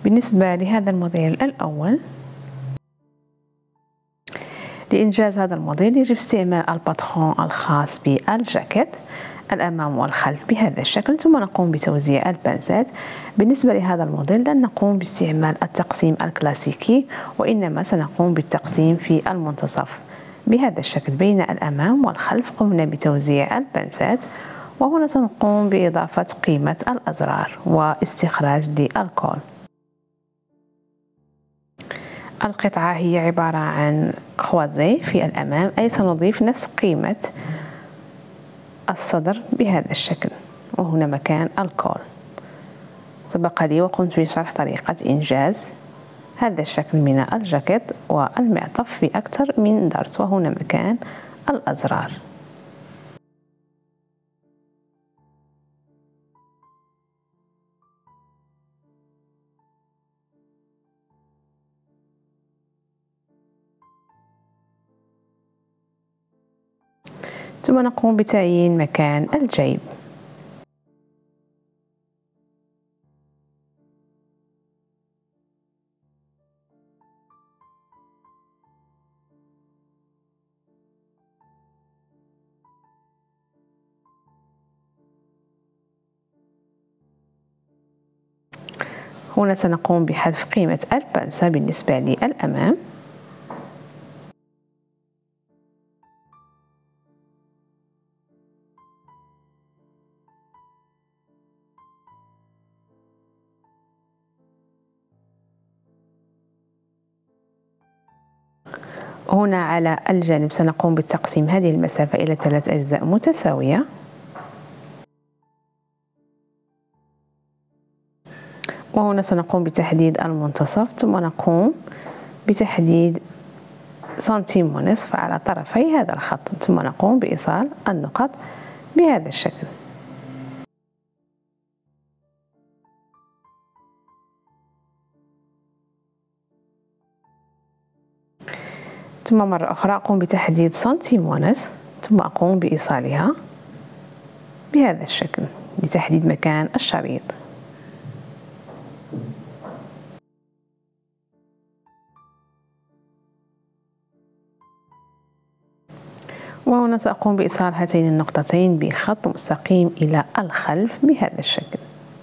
بالنسبة لهذا الموديل الأول، لإنجاز هذا الموديل يجب استعمال الباترون الخاص بالجاكيت الأمام والخلف بهذا الشكل، ثم نقوم بتوزيع البنزات. بالنسبة لهذا الموديل لن نقوم باستعمال التقسيم الكلاسيكي، وإنما سنقوم بالتقسيم في المنتصف بهذا الشكل بين الأمام والخلف. قمنا بتوزيع البنزات، وهنا سنقوم بإضافة قيمة الأزرار واستخراج للكول. القطعة هي عبارة عن خوازي في الأمام، أي سنضيف نفس قيمة الصدر بهذا الشكل، وهنا مكان الكول. سبق لي وقمت بشرح طريقة إنجاز هذا الشكل من الجاكيت والمعطف في أكثر من درس، وهنا مكان الأزرار. ثم نقوم بتعيين مكان الجيب. هنا سنقوم بحذف قيمة البنسة بالنسبة للأمام، هنا على الجانب سنقوم بتقسيم هذه المسافة إلى 3 أجزاء متساوية، وهنا سنقوم بتحديد المنتصف، ثم نقوم بتحديد سنتيم ونصف على طرفي هذا الخط، ثم نقوم بإيصال النقط بهذا الشكل. ثم مرة أخرى أقوم بتحديد سنتيم ونصف، ثم أقوم بإيصالها بهذا الشكل لتحديد مكان الشريط. وهنا سأقوم بإيصال هاتين النقطتين بخط مستقيم إلى الخلف بهذا الشكل.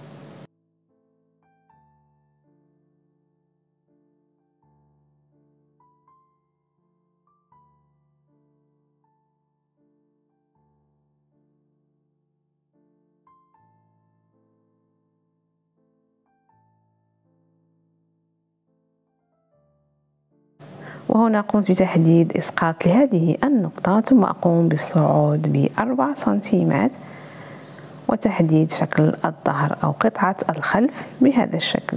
وهنا قمت بتحديد إسقاط لهذه النقطة، ثم أقوم بالصعود ب4 سنتيمات وتحديد شكل الظهر أو قطعة الخلف بهذا الشكل.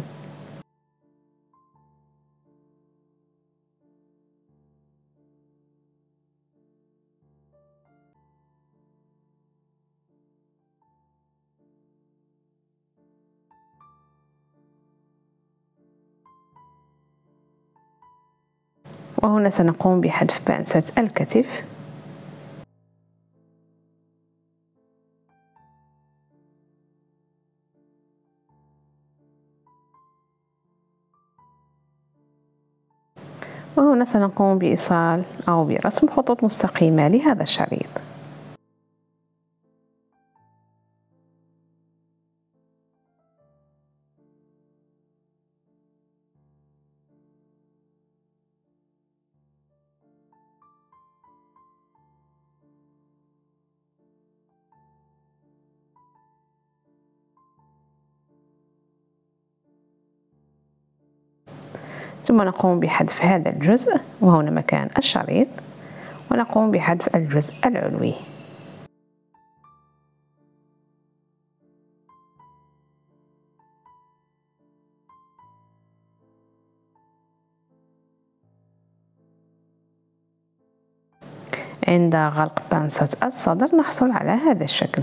وهنا سنقوم بحذف بأنسة الكتف، وهنا سنقوم بإيصال أو برسم خطوط مستقيمة لهذا الشريط. ثم نقوم بحذف هذا الجزء، وهنا مكان الشريط، ونقوم بحذف الجزء العلوي. عند غلق بانسة الصدر نحصل على هذا الشكل.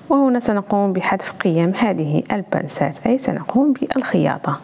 وهنا سنقوم بحذف قيم هذه البنسات، أي سنقوم بالخياطة.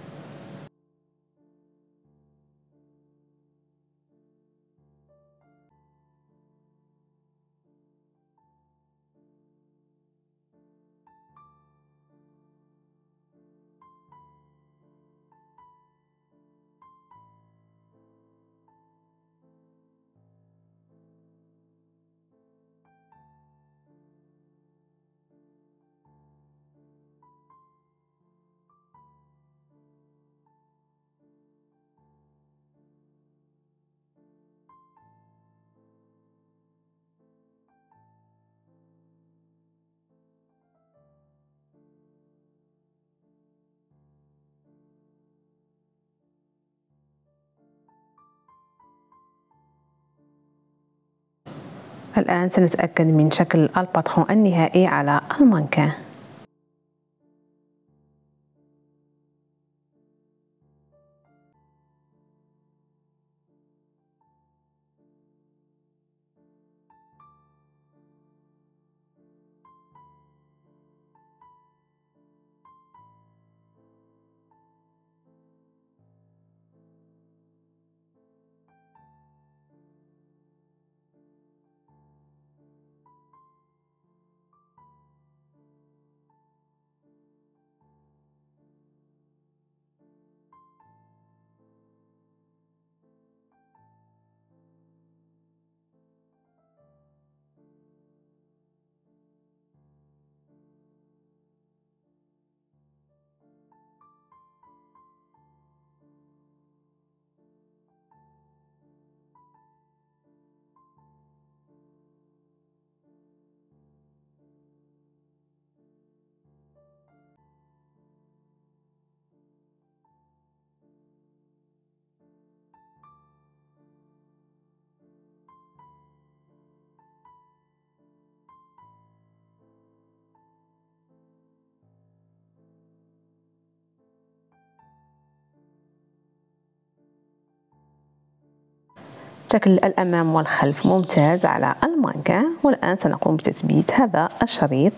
الآن سنتأكد من شكل الباترون النهائي على المانكان. شكل الأمام والخلف ممتاز على المانكان، والآن سنقوم بتثبيت هذا الشريط.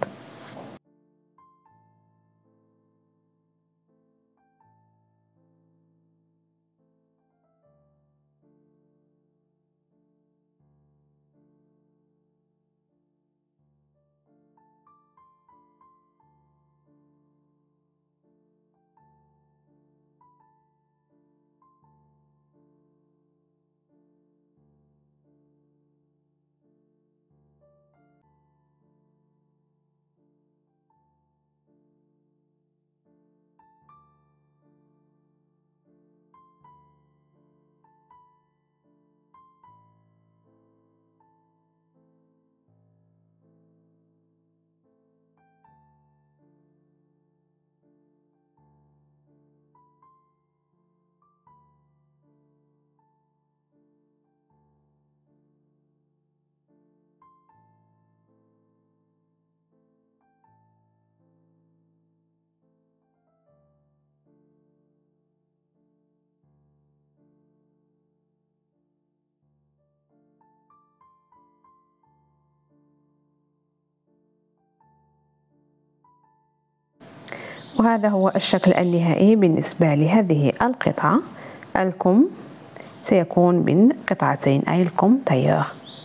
وهذا هو الشكل النهائي بالنسبة لهذه القطعة. الكم سيكون من قطعتين، أي الكم تايور.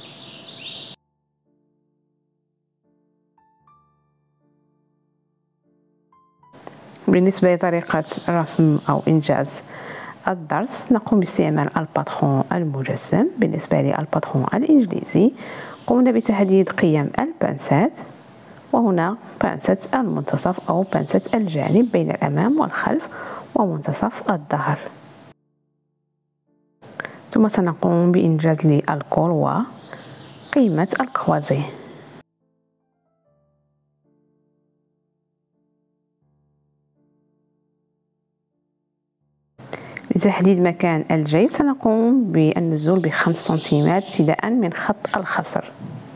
بالنسبة لطريقة رسم أو إنجاز الدرس، نقوم باستعمال الباترون المجسم. بالنسبة للباترون الإنجليزي قمنا بتحديد قيم البنسات، وهنا بنسة المنتصف أو بنسة الجانب بين الأمام والخلف ومنتصف الظهر. ثم سنقوم بإنجاز للكول وقيمة الكوازي. لتحديد مكان الجيب سنقوم بالنزول ب5 سنتيمات ابتداء من خط الخصر.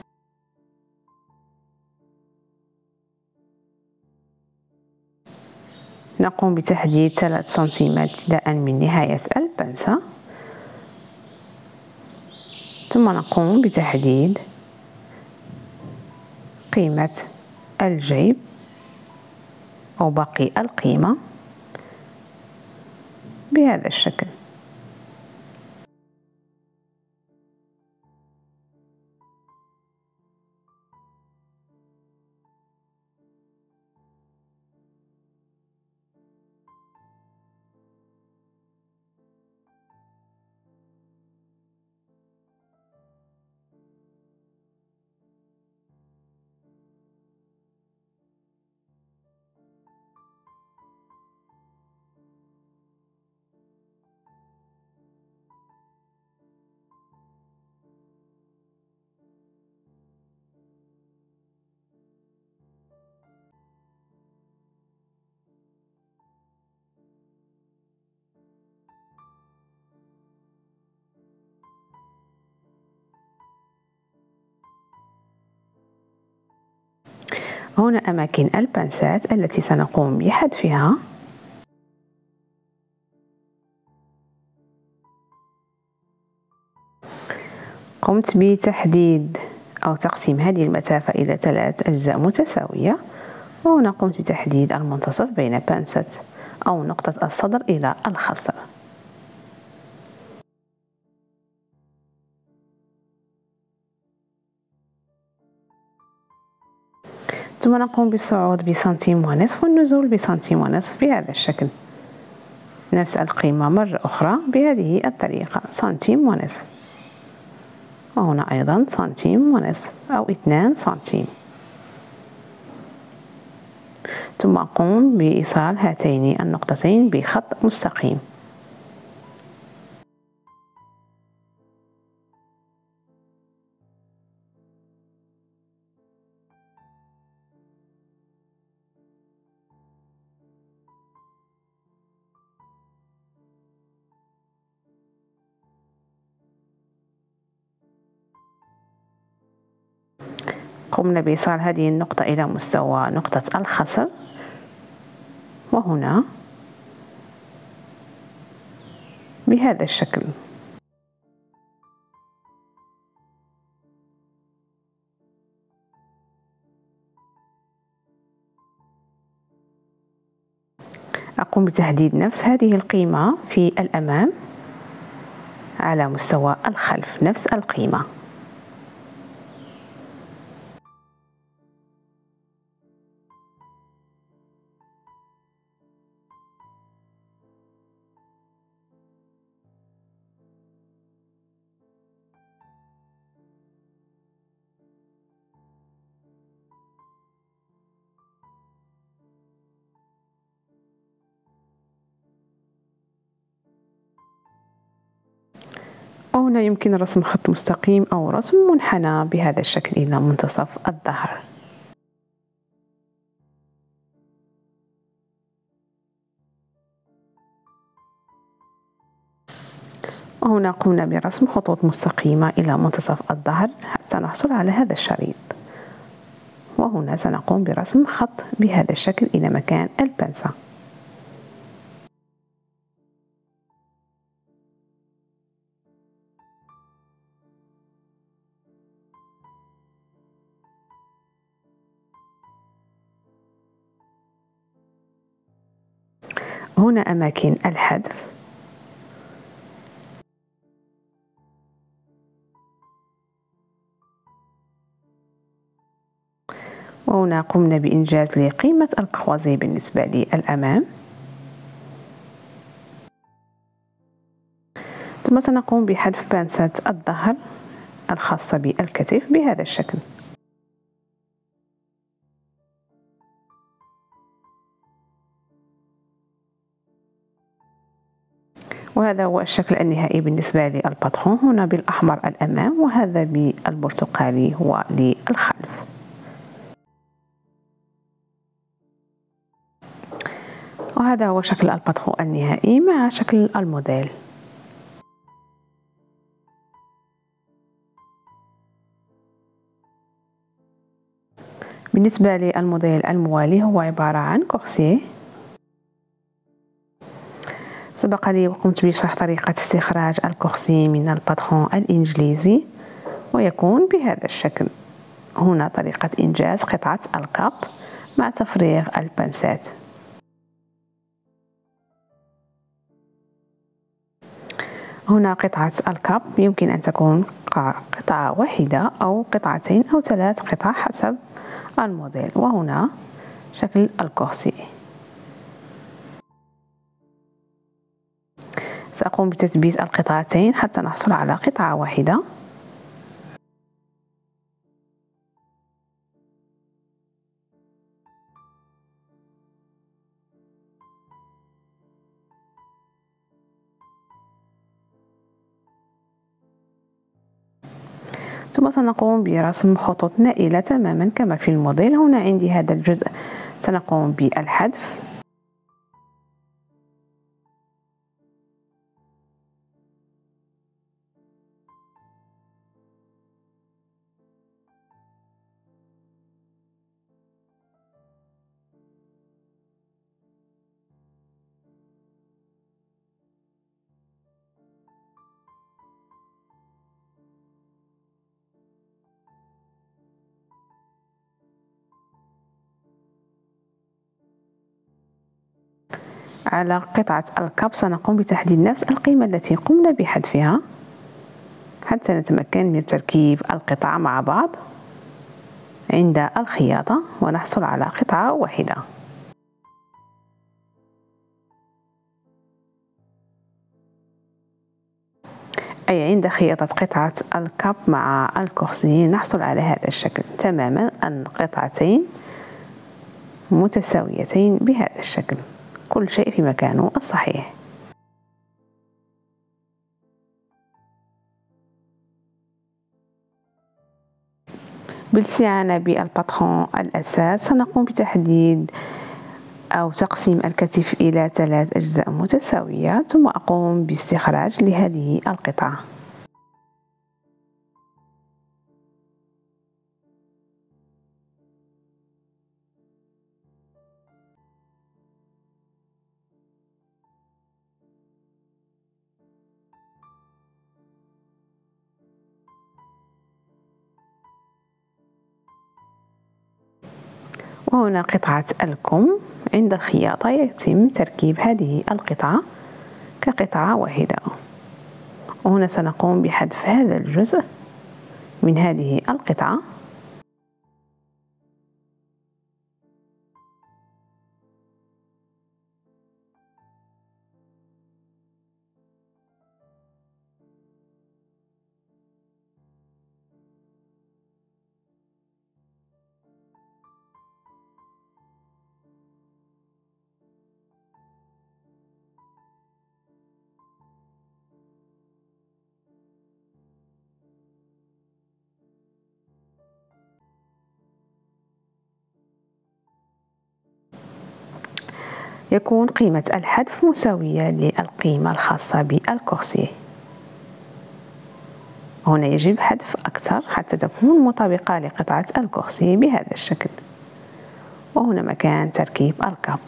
نقوم بتحديد 3 سنتيمات ابتداء من نهاية البنسة، ثم نقوم بتحديد قيمة الجيب أو باقي القيمة بهذا الشكل. هنا أماكن البنسات التي سنقوم بحذفها. قمت بتحديد أو تقسيم هذه المسافة إلى 3 أجزاء متساوية، وهنا قمت بتحديد المنتصف بين بانسة أو نقطة الصدر إلى الخصر. ثم نقوم بالصعود بسنتيم ونصف والنزول بسنتيم ونصف بهذا الشكل. نفس القيمة مرة أخرى بهذه الطريقة، سنتيم ونصف، وهنا أيضا سنتيم ونصف أو 2 سنتيم. ثم أقوم بإيصال هاتين النقطتين بخط مستقيم. قمنا بإيصال هذه النقطة إلى مستوى نقطة الخصر، وهنا بهذا الشكل. أقوم بتحديد نفس هذه القيمة في الأمام على مستوى الخلف، نفس القيمة. وهنا يمكن رسم خط مستقيم أو رسم منحنى بهذا الشكل إلى منتصف الظهر. وهنا قمنا برسم خطوط مستقيمة إلى منتصف الظهر حتى نحصل على هذا الشريط، وهنا سنقوم برسم خط بهذا الشكل إلى مكان البنسة. هنا أماكن الحذف، وهنا قمنا بإنجاز لقيمة الكروزي بالنسبة للأمام. ثم سنقوم بحذف بانسة الظهر الخاصة بالكتف بهذا الشكل. وهذا هو الشكل النهائي بالنسبة للباترون، هنا بالأحمر الأمام وهذا بالبرتقالي هو للخلف. وهذا هو شكل الباترون النهائي مع شكل الموديل. بالنسبة للموديل الموالي هو عبارة عن كورسيه. سبق لي وقمت بشرح طريقة استخراج الكورسي من الباترون الإنجليزي، ويكون بهذا الشكل. هنا طريقة إنجاز قطعة الكاب مع تفريغ البنسات. هنا قطعة الكاب يمكن أن تكون قطعة واحدة أو قطعتين أو 3 قطع حسب الموديل. وهنا شكل الكرسي. سأقوم بتثبيت القطعتين حتى نحصل على قطعة واحدة. ثم سنقوم برسم خطوط مائلة تماما كما في الموديل. هنا عندي هذا الجزء سنقوم بالحذف. على قطعة الكاب سنقوم بتحديد نفس القيمة التي قمنا بحذفها حتى نتمكن من تركيب القطع مع بعض عند الخياطة ونحصل على قطعة واحدة. أي عند خياطة قطعة الكاب مع الكرسي نحصل على هذا الشكل تماما، أن قطعتين متساويتين بهذا الشكل، كل شيء في مكانه الصحيح. بالاستعانة بالباترون الأساس سنقوم بتحديد أو تقسيم الكتف إلى 3 أجزاء متساوية، ثم أقوم باستخراج لهذه القطعة. وهنا قطعة الكم. عند الخياطة يتم تركيب هذه القطعة كقطعة واحدة. وهنا سنقوم بحذف هذا الجزء من هذه القطعة. يكون قيمة الحذف مساوية للقيمة الخاصة بالكرسي. هنا يجب حذف أكثر حتى تكون مطابقة لقطعة الكرسي بهذا الشكل. وهنا مكان تركيب الكاب.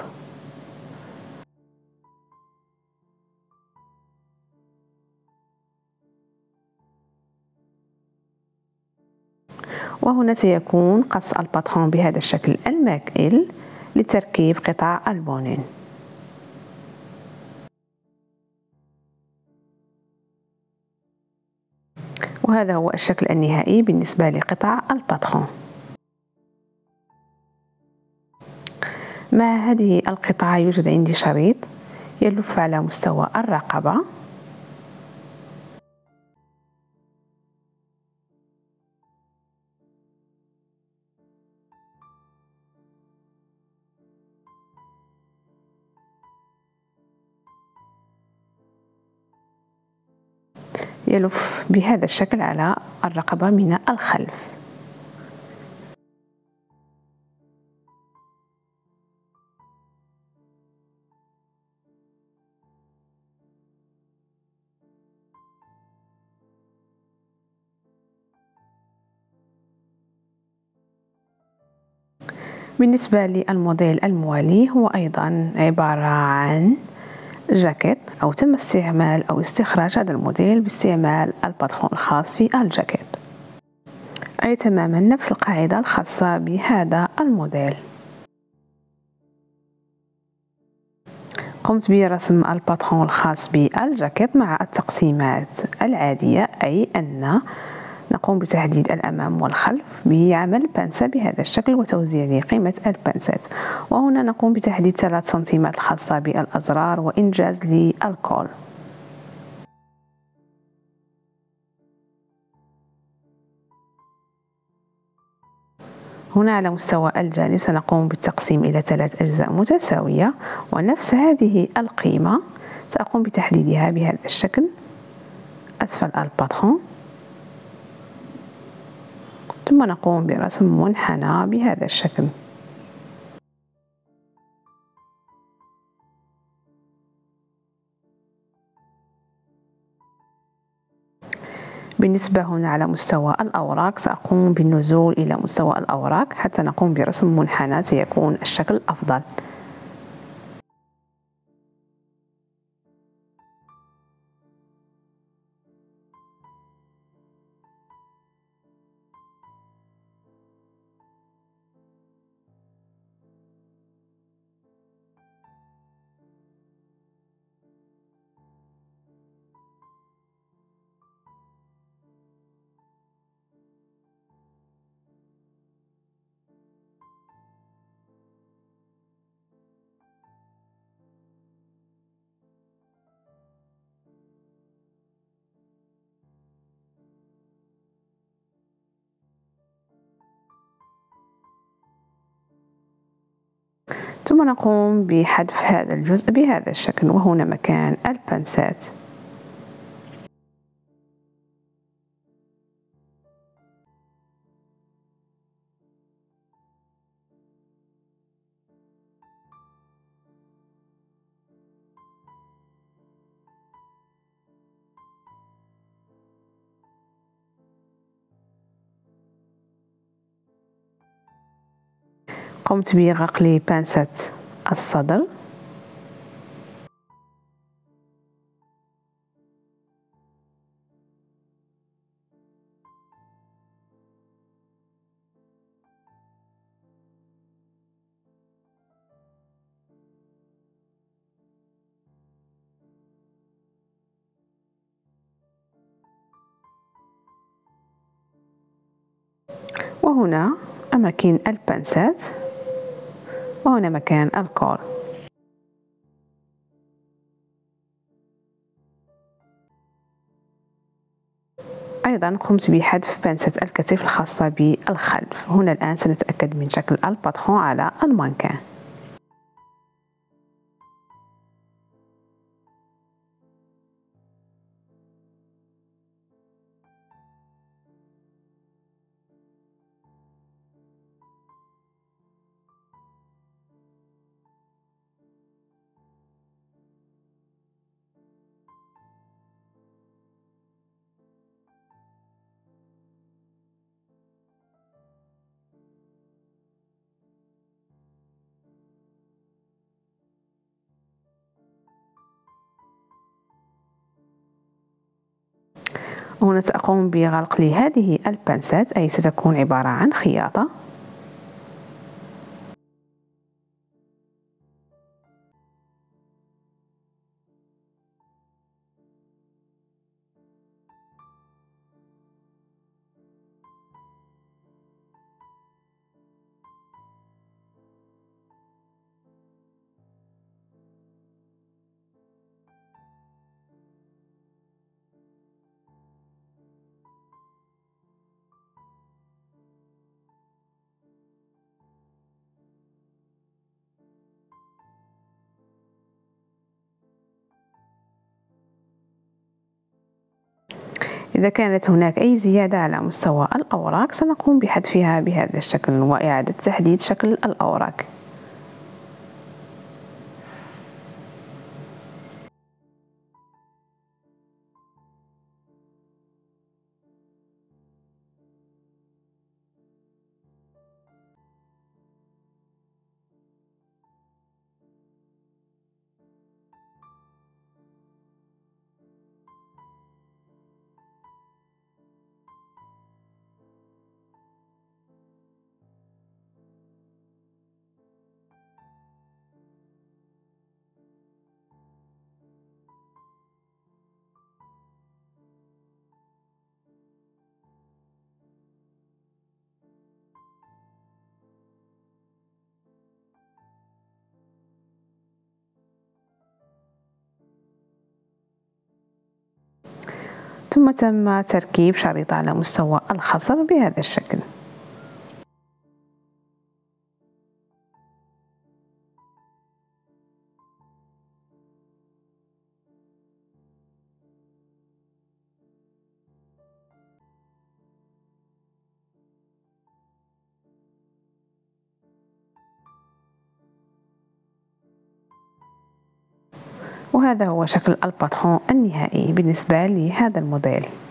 وهنا سيكون قص الباترون بهذا الشكل المائل لتركيب قطع البونين. وهذا هو الشكل النهائي بالنسبة لقطع الباترون. مع هذه القطعة يوجد عندي شريط يلف على مستوى الرقبة. يلف بهذا الشكل على الرقبة من الخلف. بالنسبة للموديل الموالي هو أيضا عبارة عن جاكيت، أو تم استعمال أو استخراج هذا الموديل باستعمال الباترون الخاص في الجاكيت. أي تماما نفس القاعدة الخاصة بهذا الموديل. قمت برسم الباترون الخاص بالجاكيت مع التقسيمات العادية، أي أن نقوم بتحديد الأمام والخلف بعمل بانسة بهذا الشكل وتوزيع لقيمة البانسات، وهنا نقوم بتحديد 3 سنتيمات الخاصة بالأزرار وإنجاز للكول. هنا على مستوى الجانب سنقوم بالتقسيم إلى 3 أجزاء متساوية، ونفس هذه القيمة سأقوم بتحديدها بهذا الشكل أسفل الباترون، ثم نقوم برسم منحنى بهذا الشكل. بالنسبة هنا على مستوى الأوراق سأقوم بالنزول إلى مستوى الأوراق حتى نقوم برسم منحنى سيكون الشكل أفضل. ثم نقوم بحذف هذا الجزء بهذا الشكل، وهنا مكان البنسات. قمت بغقل بانسة الصدر وهنا أماكن البنسات، وهنا مكان الكول. أيضا قمت بحذف بنسة الكتف الخاصة بالخلف. هنا الآن سنتأكد من شكل الباترون على المانكان. هنا سأقوم بغلق لهذه البنسات، أي ستكون عبارة عن خياطة. إذا كانت هناك أي زيادة على مستوى الأوراق سنقوم بحذفها بهذا الشكل وإعادة تحديد شكل الأوراق. ثم تم تركيب شريط على مستوى الخصر بهذا الشكل. وهذا هو شكل الباترون النهائي بالنسبة لهذا الموديل.